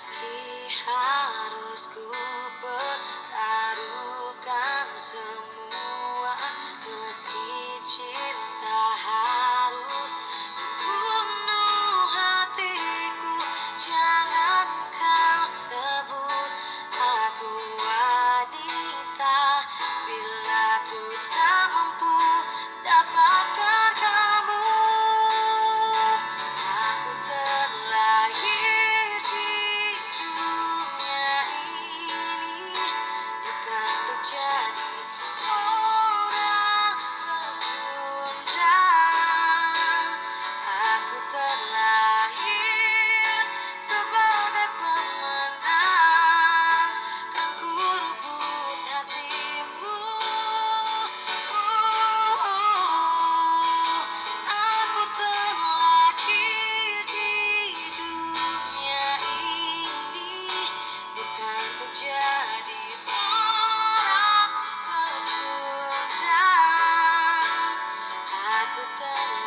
Meski harus ku pertaruhkan semua, meski cinta harus membunuh hatiku, jangan kau sebut aku wanita bila ku tak mampu dapatkan kamu. Aku terlahir di dunia ini bukan untuk jadi seorang pecundang. Aku terlahir sebagai pemenang, kan ku rebut hatimu. Aku terlahir di dunia ini bukan untuk jadi seorang pecundang. Aku terlahir